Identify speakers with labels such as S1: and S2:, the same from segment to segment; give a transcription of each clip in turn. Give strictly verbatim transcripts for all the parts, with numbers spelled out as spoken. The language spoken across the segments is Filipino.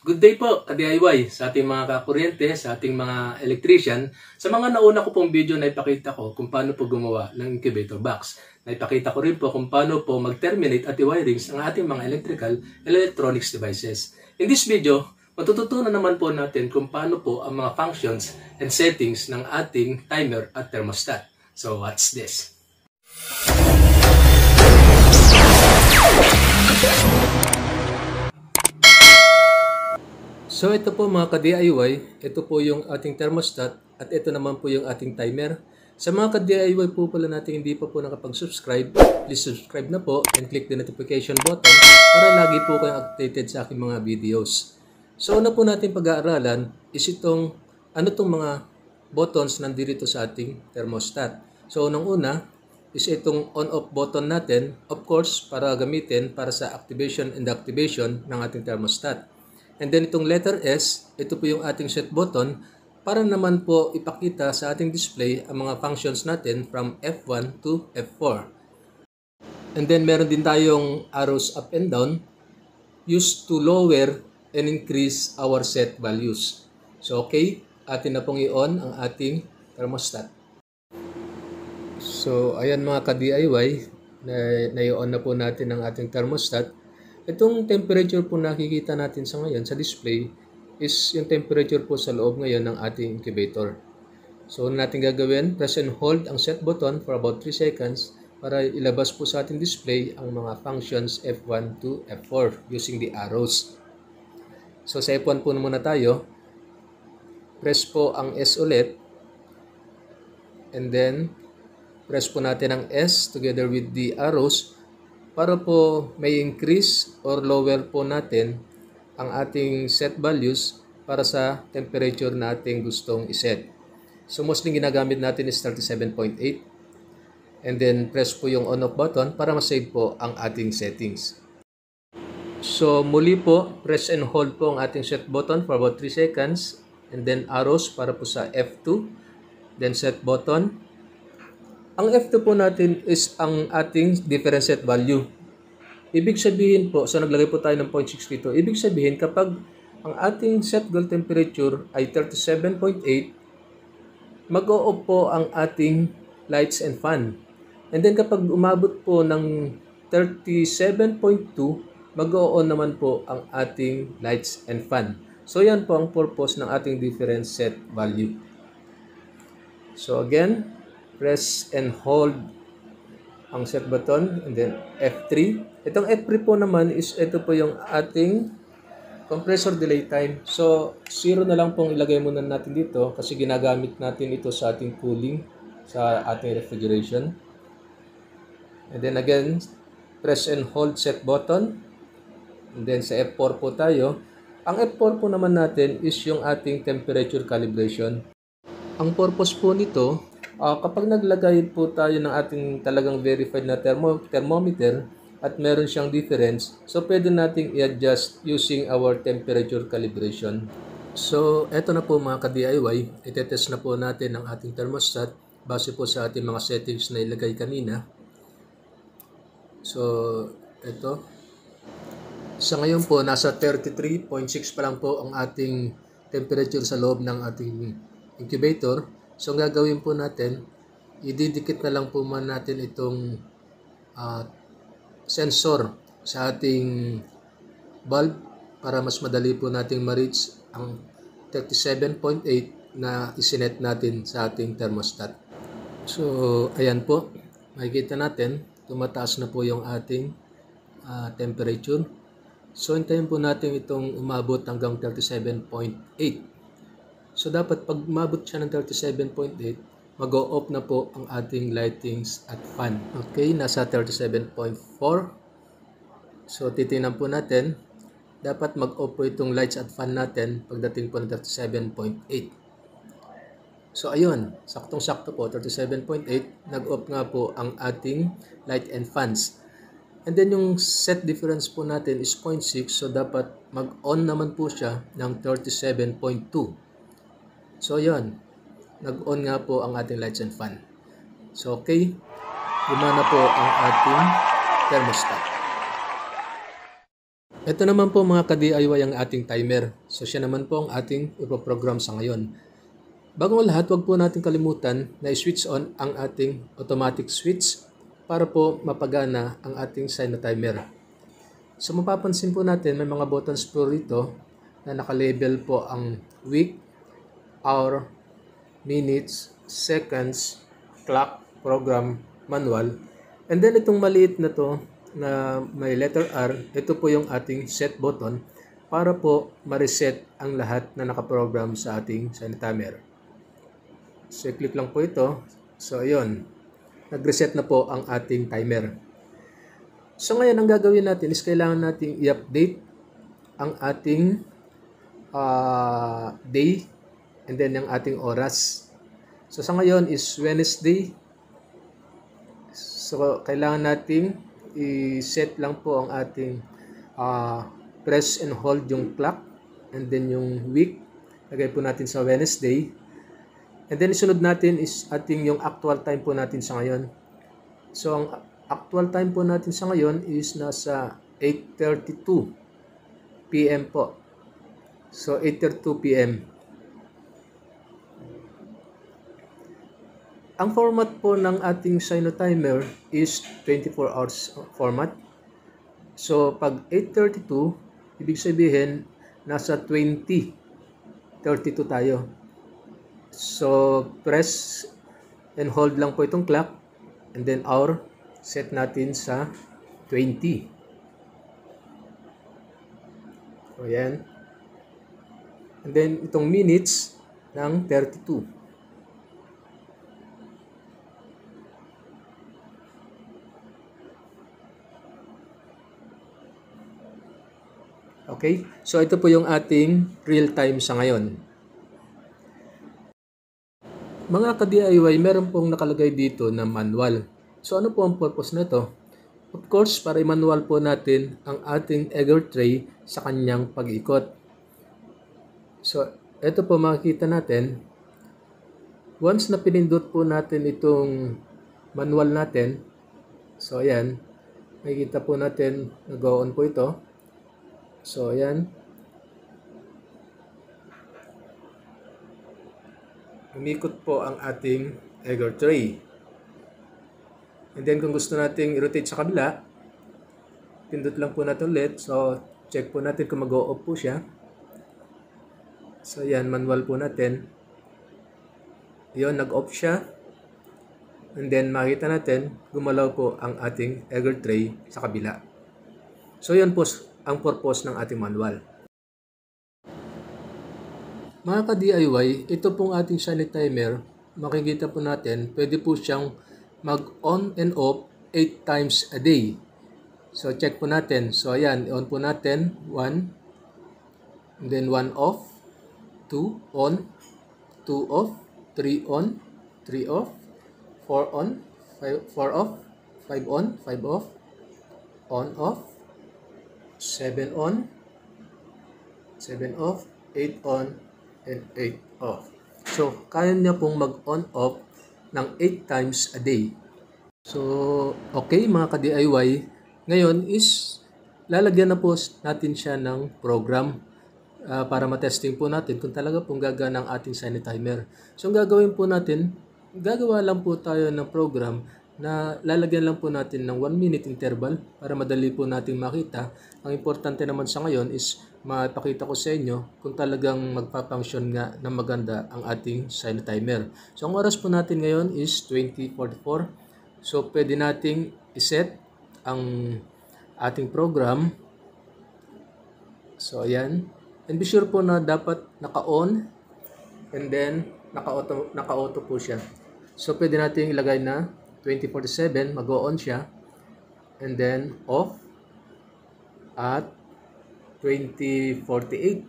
S1: Good day po, ka-D I Y, sa ating mga kakuryente, sa ating mga electrician. Sa mga nauna ko pong video na ipakita ko kung paano po gumawa ng incubator box. Naipakita ko rin po kung paano po mag-terminate at i-wirings ang ating mga electrical and electronics devices. In this video, matututunan naman po natin kung paano po ang mga functions and settings ng ating timer at thermostat. So, what's this? So ito po mga ka-D I Y, ito po yung ating thermostat at ito naman po yung ating timer. Sa mga ka-D I Y po pala natin hindi pa po nakapag-subscribe, please subscribe na po and click the notification button para lagi po kayong updated sa aking mga videos. So una po natin pag-aaralan is itong ano itong mga buttons nandito sa ating thermostat. So unang una is itong on-off button natin, of course para gamitin para sa activation and deactivation ng ating thermostat. And then itong letter S, ito po yung ating set button para naman po ipakita sa ating display ang mga functions natin from F one to F four. And then meron din tayong arrows up and down used to lower and increase our set values. So okay, atin na pong i-on ang ating thermostat. So ayan mga ka-D I Y, na, na-i-on na po natin ang ating thermostat. Itong temperature po nakikita natin sa ngayon sa display is yung temperature po sa loob ngayon ng ating incubator. So, ano natin gagawin? Press and hold ang set button for about three seconds para ilabas po sa ating display ang mga functions F one to F four using the arrows. So, sa F one po muna tayo. Press po ang S ulit. And then, press po natin ang S together with the arrows para po may increase or lower po natin ang ating set values para sa temperature na ating gustong iset. So mostly ginagamit natin is thirty-seven point eight. And then press po yung on-off button para ma-save po ang ating settings. So muli po, press and hold po ang ating set button for about three seconds. And then arrows para po sa F two. Then set button. Ang F two po natin is ang ating different set value. Ibig sabihin po, so naglagay po tayo ng zero point six dito. Ibig sabihin kapag ang ating set goal temperature ay thirty-seven point eight, mag-o-off po ang ating lights and fan. And then kapag umabot po ng thirty-seven point two, mag-o-on naman po ang ating lights and fan. So yan po ang purpose ng ating different set value. So again, press and hold ang set button and then F three. Itong F three po naman is ito po yung ating compressor delay time. So, zero na lang pong ilagay muna natin dito kasi ginagamit natin ito sa ating cooling, sa ating refrigeration. And then again, press and hold set button. And then sa F four po tayo. Ang F four po naman natin is yung ating temperature calibration. Ang purpose po nito, Uh, kapag naglagay po tayo ng ating talagang verified na thermo thermometer at meron siyang difference, so pwede nating i-adjust using our temperature calibration. So, eto na po mga ka-D I Y, itetest na po natin ang ating thermostat base po sa ating mga settings na ilagay kanina. So, eto. Sa ngayon po, nasa thirty-three point six pa lang po ang ating temperature sa loob ng ating incubator. So, ang gagawin po natin, ididikit na lang po man natin itong uh, sensor sa ating bulb para mas madali po nating ma-reach ang thirty-seven point eight na isinet natin sa ating thermostat. So, ayan po, makikita natin, tumataas na po yung ating uh, temperature. So, hintayin po natin itong umabot hanggang thirty-seven point eight. So, dapat pag umabot siya ng thirty-seven point eight, mag-o-off na po ang ating lightings at fan. Okay, nasa thirty-seven point four. So, titingnan po natin. Dapat mag-off po itong lights at fan natin pagdating po ng thirty-seven point eight. So, ayun. Saktong-sakto po, thirty-seven point eight. Nag-off nga po ang ating light and fans. And then, yung set difference po natin is zero point six. So, dapat mag-on naman po siya ng thirty-seven point two. So, yun. Nag-on nga po ang ating lights and fan. So, okay. Gumana po ang ating thermostat. Ito naman po mga ka-D I Y ang ating timer. So siya naman po ang ating ipoprogram sa ngayon. Bago ang lahat, huwag po natin kalimutan na i-switch on ang ating automatic switch para po mapagana ang ating Sino timer. So mapapansin po natin may mga buttons po rito na nakalabel po ang week, hour, minutes, seconds, clock, program, manual. And then itong maliit na to na may letter R, ito po yung ating set button para po ma-reset ang lahat na nakaprogram sa ating Sino timer. So i-click lang po ito. So ayun, nag-reset na po ang ating timer. So ngayon ang gagawin natin is kailangan nating i-update ang ating uh, day and then yung ating oras. So sa ngayon is Wednesday. So kailangan nating i-set lang po ang ating uh, press and hold yung clock and then yung week. Lagay po natin sa Wednesday. And then isunod natin is ating yung actual time po natin sa ngayon. So ang actual time po natin sa ngayon is nasa eight thirty-two p m po. So eight thirty-two p m Ang format po ng ating Sino timer is twenty-four hours format. So pag eight thirty-two, ibig sabihin nasa twenty thirty-two tayo. So press and hold lang po itong clock and then hour set natin sa twenty. So yan. And then itong minutes ng thirty-two. Okay? So ito po yung ating real time sa ngayon. Mga ka-D I Y, meron pong nakalagay dito na manual. So ano po ang purpose nito? Of course, para i-manual po natin ang ating egger tray sa kanyang pag-ikot. So ito po makikita natin. Once na pinindot po natin itong manual natin, so ayan, makikita po natin nag-on po ito. So ayan. Umikot po ang ating egger tray. And then kung gusto nating i-rotate sa kabila, pindot lang po natin ulit. So check po natin kung mag-o-off po siya. So ayan, manual po natin. Yun, nag-off siya. And then makita natin, gumalaw po ang ating egger tray sa kabila. So yun po ang purpose ng ating manual. Mga ka-D I Y, ito pong ating Sino timer, makikita po natin, pwede po siyang mag-on and off eight times a day. So check po natin. So ayan, on po natin, one, then one off, two on, two off, three on, three off, four on, five, four off, five on, five off, on off, seven on, seven off, eight on, and eight off. So, kaya niya pong mag-on off ng eight times a day. So, okay mga ka-D I Y, ngayon is lalagyan na po natin siya ng program uh, para matesting po natin kung talaga pong gagana ang ating Sino timer. So, ang gagawin po natin, gagawa lang po tayo ng program na lalagyan lang po natin ng one minute interval para madali po nating makita. Ang importante naman sa ngayon is mapakita ko sa inyo kung talagang magpa-function nga ng maganda ang ating Sino timer. So ang oras po natin ngayon is twenty forty-four. So pwede nating iset ang ating program. So ayan. And be sure po na dapat naka-on and then naka-auto, naka-auto po siya. So pwede nating ilagay na twenty forty-seven, mag-on siya, and then off at twenty forty-eight.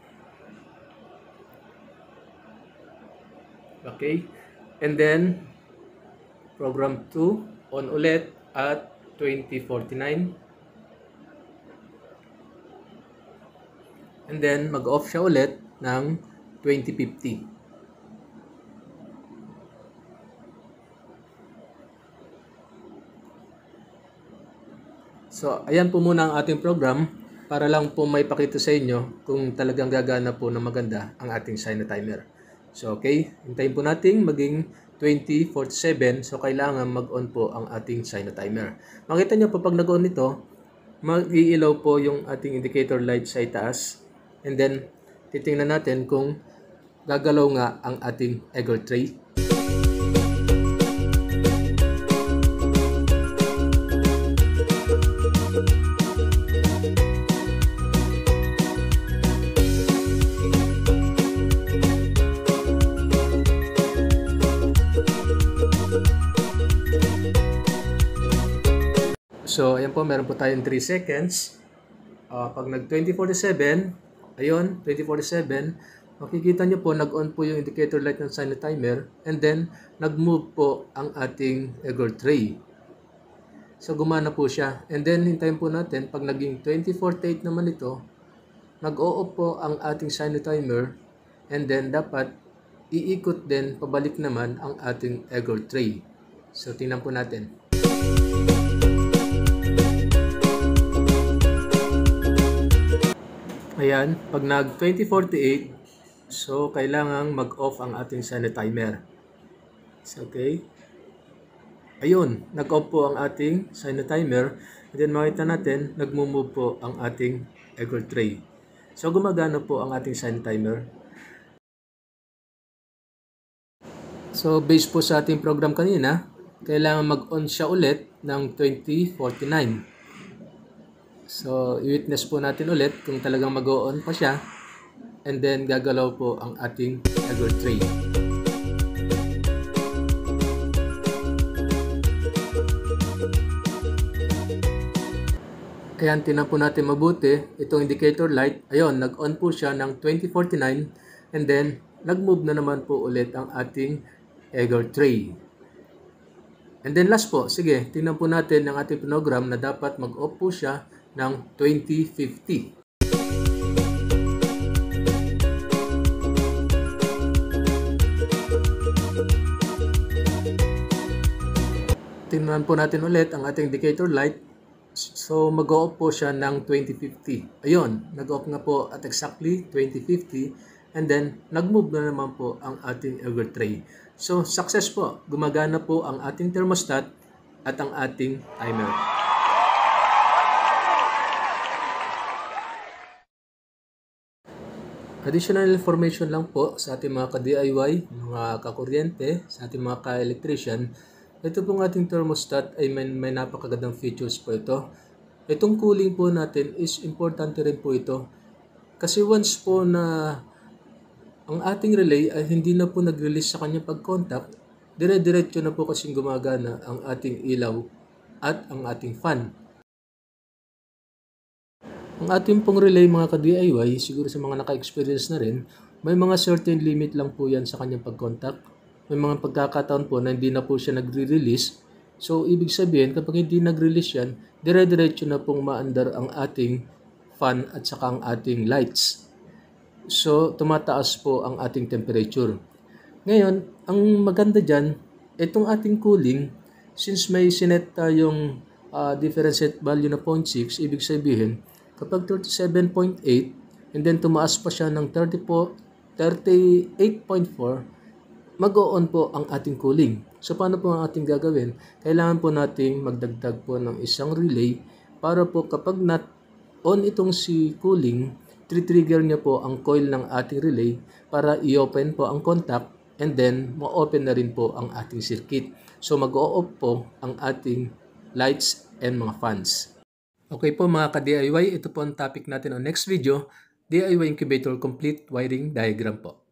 S1: Okay, and then program two on ulit at twenty forty-nine, and then mag-off siya ulit ng twenty fifty. So, ayan po muna ang ating program. para lang po may pakita sa inyo kung talagang gagana po ng maganda ang ating Sino timer. So okay, hintayin po natin maging twenty forty-seven. So kailangan mag-on po ang ating Sino timer. Makita nyo po pag nag-on nito, mag-iilaw po yung ating indicator light sa itaas. And then titingnan natin kung gagalaw nga ang ating egger tray. So, ayan po, meron po tayong three seconds. Uh, pag nag twenty forty-seven, ayun, twenty forty-seven, makikita nyo po, nag-on po yung indicator light ng Sino timer, and then, nag-move po ang ating egger tray. So, gumana po siya. And then, hintayin po natin, pag naging twenty forty-eight naman ito, nag-o-off po ang ating Sino timer, and then, dapat, iikot din, pabalik naman ang ating egger tray. So, tingnan po natin. Ayan, pag nag twenty forty-eight, so kailangang mag-off ang ating Sino timer. So, okay. Ayun, nag-off po ang ating Sino timer. And then makita natin, nag-move po ang ating egger tray. So, gumagana po ang ating Sino timer. So, based po sa ating program kanina, kailangan mag-on siya ulit ng twenty forty-nine. So, i-witness po natin ulit kung talagang mag-on pa siya. And then, gagalaw po ang ating egger tray. Ayan, tinan po natin mabuti. Itong indicator light, ayun, nag-on po siya ng twenty forty-nine. And then, nag-move na naman po ulit ang ating egger tray. And then, last po, sige, tingnan po natin ang ating program na dapat mag-off po siya ng twenty fifty. Tingnan po natin ulit ang ating indicator light. So, mag-off po siya ng twenty fifty. Ayun, nag-off nga po at exactly twenty fifty. And then, nag-move na naman po ang ating egger tray. So, success po. Gumagana po ang ating thermostat at ang ating timer. Additional information lang po sa ating mga ka-D I Y, mga kakuryente, sa ating mga ka-electrician. Ito pong ating thermostat ay may, may napakagandang features po ito. Itong cooling po natin is importante rin po ito. Kasi once po na ang ating relay ay hindi na po nag-release sa kanyang pag-contact, dire-diretso na po kasing gumagana ang ating ilaw at ang ating fan. Ang ating pong relay mga ka-D I Y, siguro sa mga naka-experience na rin, may mga certain limit lang po yan sa kanyang pag-contact. May mga pagkakataon po na hindi na po siya nagre-release. So, ibig sabihin, kapag hindi nag-release yan, dire-diretso na pong maandar ang ating fan at saka ang ating lights. So, tumataas po ang ating temperature. Ngayon, ang maganda dyan, itong ating cooling, since may sinet tayong uh, different set value na zero point six, ibig sabihin, kapag thirty-seven point eight, and then tumaas pa siya ng thirty-eight point four, mag-o-on po ang ating cooling. So, paano po ang ating gagawin? Kailangan po nating magdagdag po ng isang relay para po kapag not-on itong si cooling, tri-trigger niya po ang coil ng ating relay para i-open po ang contact and then ma-open na rin po ang ating circuit. So, mag-o-off po ang ating lights and mga fans. Okay po mga ka-D I Y, ito po ang topic natin on next video, D I Y Incubator Complete Wiring Diagram po.